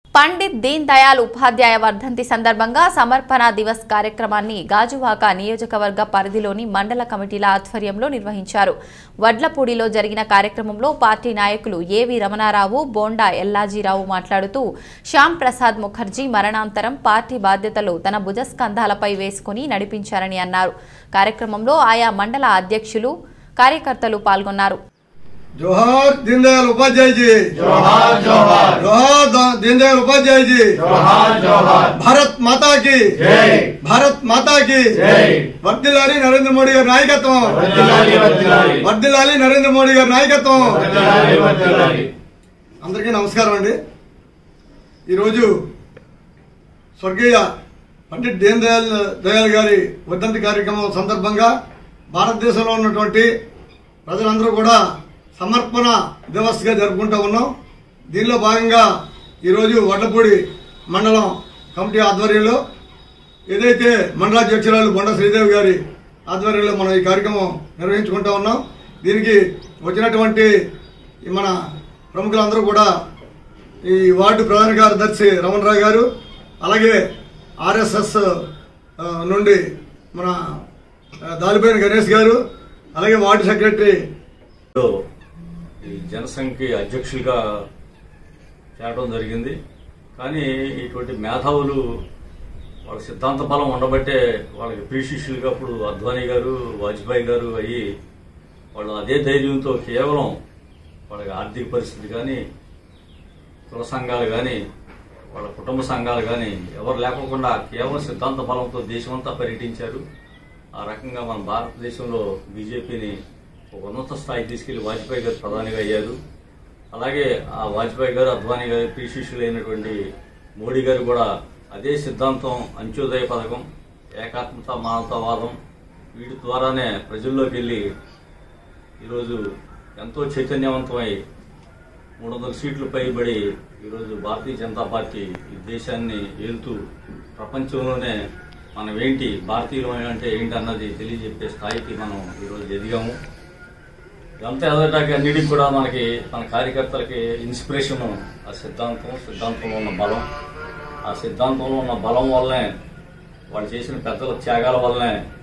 పండిత్ దీన్ దయాళ్ ఉపాధ్యాయ వర్ధంతి సందర్భంగా సమర్పణ దివస్ కార్యక్రమాన్ని గాజువాక నియోజకవర్గ పరిధిలోని మండల కమిటీల ఆధ్వర్యంలో నిర్వహించారు. వడ్లపూడిలో జరిగిన కార్యక్రమంలో పార్టీ నాయకులు ఏవి రమణారావు, బోండా ఎల్లాజీరావు మాట్లాడుతూ శ్యామ్ ప్రసాద్ ముఖర్జీ మరణాంతరం పార్టీ బాధ్యతలు తన భుజస్కంధాలపై వేసుకుని నడిపించారని అన్నారు. కార్యక్రమంలో ఆయా మండల అధ్యక్షులు, కార్యకర్తలు పాల్గొన్నారు. जोहार दीनदयाल उपाध्याय जी, जोहार जोहार, जोहार दीनदयाल उपाध्याय जी, जोहार जोहार, भारत माता की जय, भारत माता की जय, वर्दिलाली नरेंद्र मोदी गारी नायकत्వం, वर्दिलाली वर्दिलाली, वर्दिलाली नरेंद्र मोदी गारी नायकत्వం, वर्दिलाली वर्दिलाली. అందరికీ నమస్కారం అండి. ఈ రోజు స్వర్గీయ పండిట్ దీన్ దయాళ్ గారి వర్ధంతి కార్యక్రమం సందర్భంగా భారతదేశంలో ఉన్నటువంటి ప్రజలందరూ కూడా సమర్పణ దివస్ గా జరుపుకుంటూ ఉన్నాం. దీనిలో భాగంగా ఈరోజు వడ్లపూడి మండలం కమిటీ ఆధ్వర్యంలో ఏదైతే మండలాధ్యక్షురాలు బొండ శ్రీదేవి గారి ఆధ్వర్యంలో మనం ఈ కార్యక్రమం నిర్వహించుకుంటూ ఉన్నాం. దీనికి వచ్చినటువంటి మన ప్రముఖులందరూ కూడా ఈ వార్డు ప్రధాన కార్యదర్శి రమణరావు గారు, అలాగే ఆర్ఎస్ఎస్ నుండి మన దాలిపోయిన గణేష్ గారు, అలాగే వార్డు సెక్రటరీ జనసంఘకి అధ్యక్షులుగా చేరడం జరిగింది. కానీ ఇటువంటి మేధావులు వాళ్ళ సిద్ధాంత బలం ఉండబట్టే వాళ్ళకి ప్రీశిష్యులుగా అప్పుడు అద్వానీ గారు, వాజ్పేయి గారు అయ్యి వాళ్ళు అదే ధైర్యంతో కేవలం వాళ్ళకి ఆర్థిక పరిస్థితి కానీ, కుల సంఘాలు కానీ, వాళ్ళ కుటుంబ సంఘాలు కానీ ఎవరు లేకోకుండా కేవలం సిద్ధాంత బలంతో దేశమంతా పర్యటించారు. ఆ రకంగా మన భారతదేశంలో బీజేపీని ఒక ఉన్నత స్థాయికి తీసుకెళ్లి వాజ్పేయి గారు ప్రధానిగా అయ్యారు. అలాగే ఆ వాజ్పేయి గారు, అద్వానీ గారు ప్రీశిష్యులైనటువంటి మోడీ గారు కూడా అదే సిద్ధాంతం, అంత్యోదయ పథకం, ఏకాత్మత, మానవతావాదం వీటి ద్వారానే ప్రజల్లోకి వెళ్ళి ఈరోజు ఎంతో చైతన్యవంతమై 300 సీట్లు పైబడి ఈరోజు భారతీయ జనతా పార్టీ ఈ దేశాన్ని ఏలుతూ ప్రపంచంలోనే మనం ఏంటి, భారతీయులు అంటే ఏంటి అన్నది తెలియజెప్పే స్థాయికి మనం ఈరోజు ఎదిగాము. ఇదంతా ఎదగటానికి అన్నిటికి కూడా మనకి మన కార్యకర్తలకి ఇన్స్పిరేషన్ ఆ సిద్ధాంతంలో ఉన్న బలం. ఆ సిద్ధాంతంలో ఉన్న బలం వల్లనే వాళ్ళు చేసిన పెద్దల త్యాగాల వల్లనే